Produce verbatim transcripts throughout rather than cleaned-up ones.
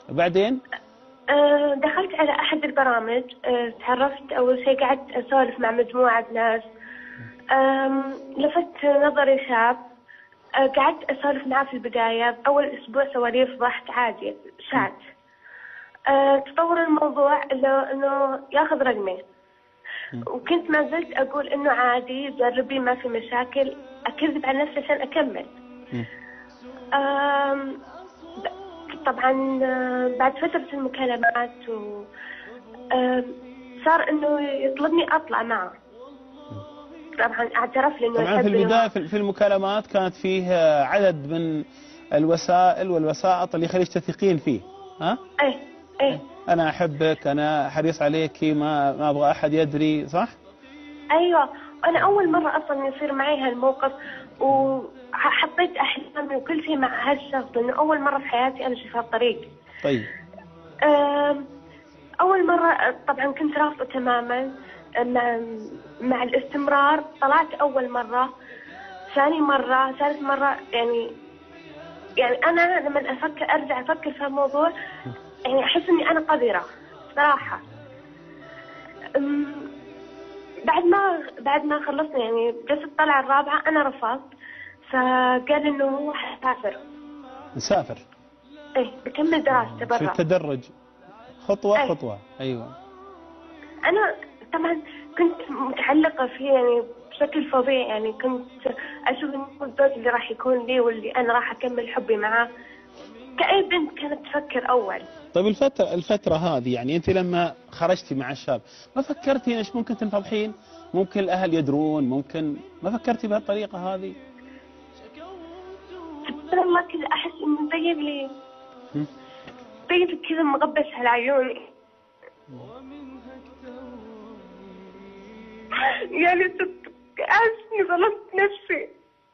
وبعدين؟ أه دخلت على أحد البرامج. أه تعرفت أول شيء، قعدت أسولف مع مجموعة ناس. لفت نظري شاب. أه قعدت أسولف معه في البداية، أول أسبوع سواليف ضحك عادي شات. أه تطور الموضوع إنه ياخذ رقمي، وكنت ما زلت أقول إنه عادي جربي ما في مشاكل، أكذب على نفسي عشان أكمل. طبعا بعد فترة المكالمات و صار إنه يطلبني أطلع معه. طبعا اعترف لي إنه طبعا في البداية في المكالمات كانت فيه عدد من الوسائل والوسائط اللي يخليك تثقين فيه، ها؟ إيه إيه أنا أحبك، أنا حريص عليكي، ما ما أبغى أحد يدري، صح؟ أيوة. أنا أول مرة أصلا يصير معي هالموقف، وحطيت أحلامي وكل شيء مع هالشخص، لأنه أول مرة في حياتي أمشي في هالطريق. طيب. أول مرة طبعا كنت رافضة تماما. مع, مع الاستمرار طلعت أول مرة، ثاني مرة، ثالث مرة. يعني يعني أنا لما أفكر أرجع أفكر في الموضوع، يعني أحس إني أنا قذرة صراحة. بعد ما بعد ما خلصنا يعني جلسة الطلعة الرابعة أنا رفضت، فقال إنه هو حيسافر. نسافر؟ إيه بكمل دراسته برا. في التدرج، خطوة أيه. خطوة. أيوة. أنا طبعا كنت متعلقة فيه يعني بشكل فظيع، يعني كنت أشوف إنه الزوج اللي راح يكون لي واللي أنا راح أكمل حبي معاه، كأي بنت كانت تفكر أول. طيب الفترة الفترة هذه يعني أنت لما خرجتي مع الشاب ما فكرتي إيش ممكن تنفضحين؟ ممكن الأهل يدرون، ممكن ما فكرتي بهالطريقة هذه؟ سبحان الله كذا أحس إنه طيب لي طيب كذا مغبش على عيوني. يعني صدق أحس إني ظلمت نفسي.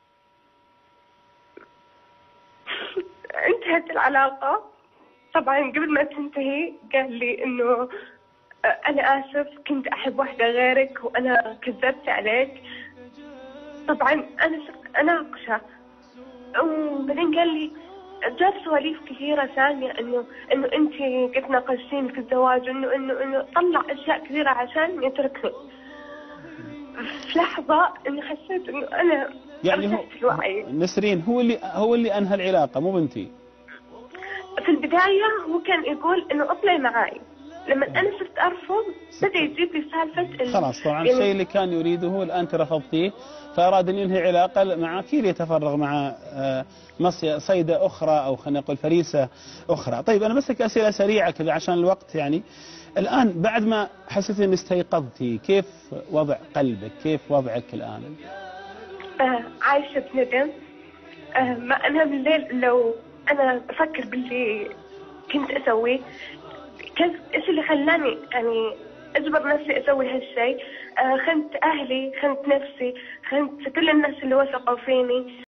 انتهت العلاقة. طبعا قبل ما تنتهي قال لي إنه أنا آسف، كنت أحب واحدة غيرك وأنا كذبت عليك. طبعا أنا أناقشه، وبعدين قال لي جاب سواليف كثيرة ثانية، إنه إنه أنت قد ناقشتيني في الزواج، إنه إنه إنه طلع أشياء كثيرة عشان يتركني. في لحظة إني حسيت إنه أنا يعني هو الوعي. نسرين هو اللي هو اللي أنهى العلاقة مو بنتي؟ في البداية هو كان يقول إنه اطلعي معاي، لما أنا صرت أرفض بدأ يجيب لي سالفة. خلاص طبعا يعني الشيء اللي كان يريده هو الآن رفضتيه، فأراد أن ينهي علاقة معك ليتفرغ مع مصيدة صيدة أخرى، أو خلينا نقول فريسة أخرى. طيب أنا بسألك أسئلة سريعة كذا عشان الوقت. يعني الآن بعد ما حسيت أن استيقظتي، كيف وضع قلبك؟ كيف وضعك الآن؟ آه عايشة بندم. آه ما أنام الليل لو أنا أفكر باللي كنت أسويه. كيف إيش اللي خلاني يعني أجبر نفسي أسوي هالشيء؟ آه خنت أهلي، خنت نفسي، خنت كل الناس اللي وثقوا فيني.